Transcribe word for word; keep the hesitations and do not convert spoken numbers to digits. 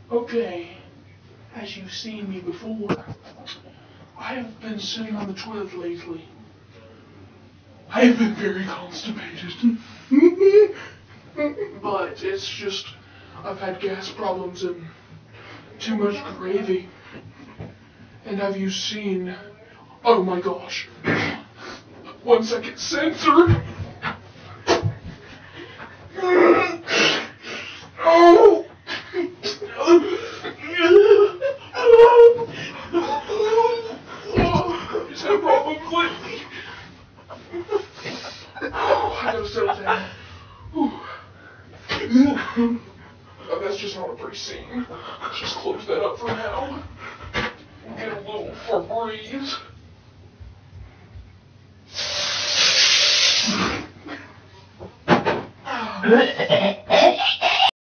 Okay, as you've seen me before, I have been sitting on the toilet lately. I have been very constipated. But it's just, I've had gas problems and too much gravy. And have you seen, oh my gosh, one second, censor. Oh! Just had problems lately. I gotta settle down. Oh, that's just not a pretty scene. Let's just close that up for now. And get a little Febreze.